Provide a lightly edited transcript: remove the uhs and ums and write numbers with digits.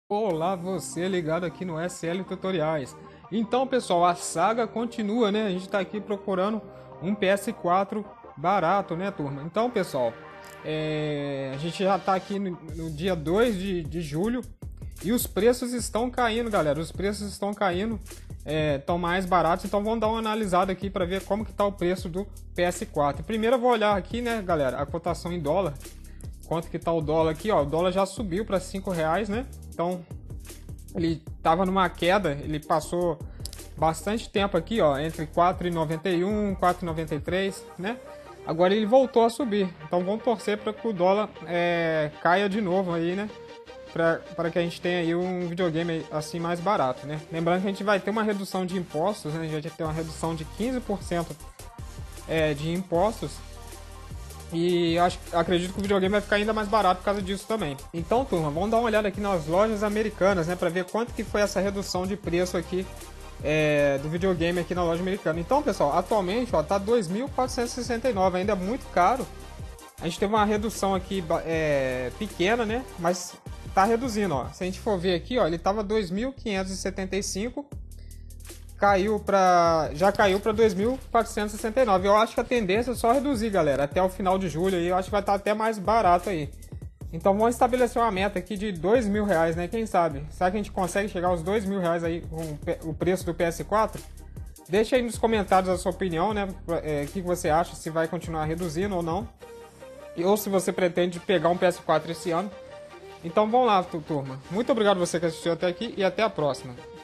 Olá, você ligado aqui no SL Tutoriais. Então, pessoal, a saga continua, né? A gente tá aqui procurando um PS4 barato, né, turma? Então, pessoal, a gente já tá aqui no dia 2 de julho e os preços estão caindo, galera. Os preços estão caindo, estão mais baratos. Então, vamos dar uma analisada aqui para ver como que tá o preço do PS4. Primeiro, eu vou olhar aqui, né, galera, a cotação em dólar. Quanto que tá o dólar aqui, ó? O dólar já subiu para R$ 5, né? Então, ele tava numa queda, ele passou bastante tempo aqui, ó, entre 4,91 e 4,93, né? Agora ele voltou a subir. Então vamos torcer para que o dólar caia de novo aí, né? Para que a gente tenha aí um videogame assim mais barato, né? Lembrando que a gente vai ter uma redução de impostos, né? A gente vai ter uma redução de 15% de impostos. E acredito que o videogame vai ficar ainda mais barato por causa disso também. Então, turma, vamos dar uma olhada aqui nas lojas americanas, né? Pra ver quanto que foi essa redução de preço aqui do videogame aqui na loja americana. Então, pessoal, atualmente, ó, tá 2.469, ainda é muito caro. A gente teve uma redução aqui pequena, né? Mas tá reduzindo, ó. Se a gente for ver aqui, ó, ele tava 2.575, já caiu para 2.469. Eu acho que a tendência é só reduzir, galera, até o final de julho aí. Eu acho que vai estar até mais barato aí. Então vamos estabelecer uma meta aqui de R$ 2.000, né? Quem sabe? Será que a gente consegue chegar aos R$ 2.000 aí com o preço do PS4? Deixa aí nos comentários a sua opinião, né? O que você acha, se vai continuar reduzindo ou não. Ou se você pretende pegar um PS4 esse ano. Então vamos lá, turma. Muito obrigado você que assistiu até aqui e até a próxima.